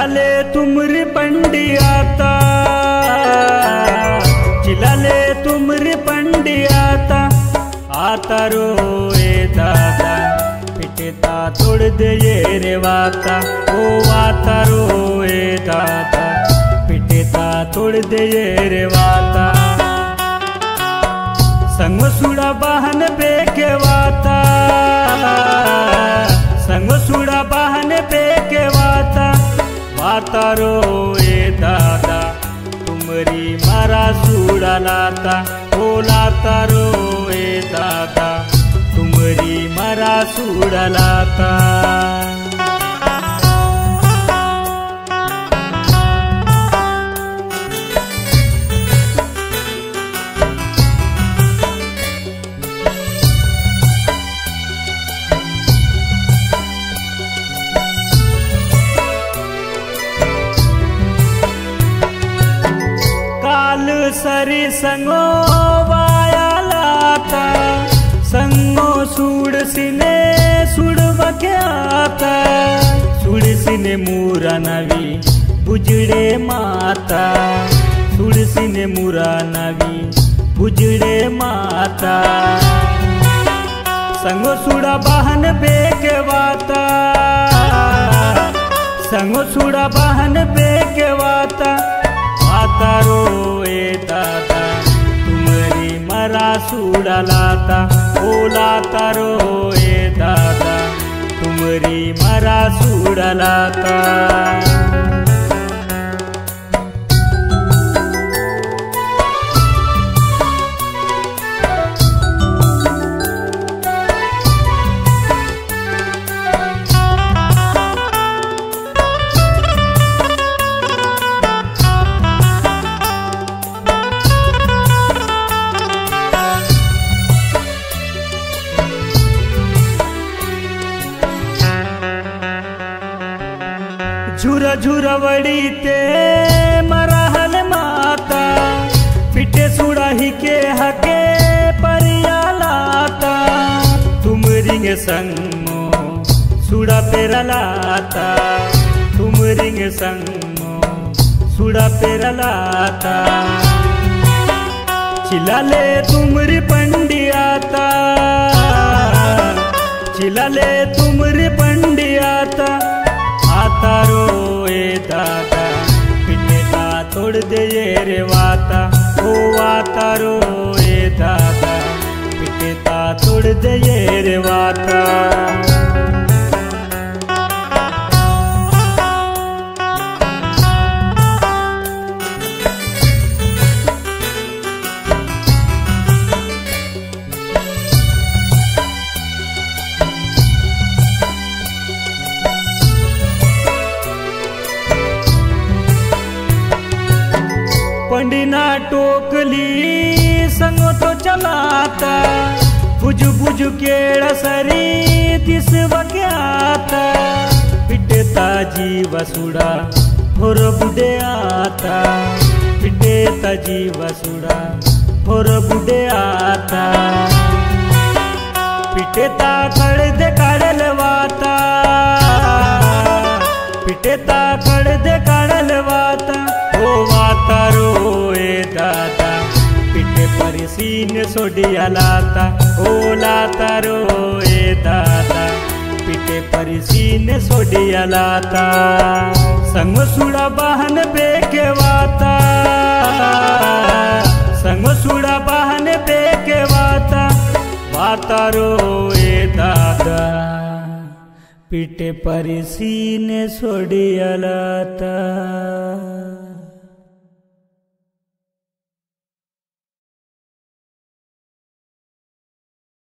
चिलाले तुमरी पंडी आता, चिलाले तुमरी पंडी आता, आता रो ए दादा पिटेता तोड़ दे ये रे वाता, ओ वाता रो ए दादा पिटेता तोड़ दे ये रे वाता। संग सुड़ा बहन बेके वाता, संग सुड़ा बहन बेके वाता, वाता रो ए दादा तुमरी मारा सुड़ा लाता, ओ लाता रो ए दादा तुमरी मारा सुड़ा लाता। सरी संगो वाया लाता, संगो सुड़ सिने सुड़ बके आता, सुड़ सिने मूरा नवी बुजड़े माता, सुड़ सिने मूरा नवी बुजड़े माता। संगो सुड़ा बहन बेके वाता, संगो सुड़ा बहन बेके वाता, वाता रो ए दादा तुमरी मरा सुड़ा लाता, ओ लाता रो ए दादा तुमरी मरा सुड़ा लाता। झुरा झुरा वड़ी ते मरहल माता, पिटे सुड़ा ही के हके परिया लाता, तुम रिंग संगो सुड़ा पेरा लाता, तुम रिंग संगो सुड़ा पेरा लाता। चिलाले तुमरी पंडी आता, चिलाले तुमरी पंडी आता, आता रो ए दादा पिटेता तोड़ दे ये रे वाता, ओ वाता रो ए दादा पिटेता तोड़ दे ये रे वाता। पंडिना टोकली संगो तो चलाता, बुझ बुझ केड़ा सरी दिस बके आता, पिटेता जीव सुड़ा भोर बुढ़े आता, पिटेता जीव सुड़ा भोर बुढ़े आता, पिटेता कड़ दे काड़ल वाता, पिटेता कड़ दे काड़ल वाता, ओ वाता रो ए दादा पिटे परिसीन सोडिया लाता, ओ लाता रो ए दादा पिटे परिसीन सोडिया लाता। संग सुड़ा बहन बेके वाता, संग सुड़ा बहन बेके वाता, वाता रो ए दादा पिटे परिसीन सोडिया लाता।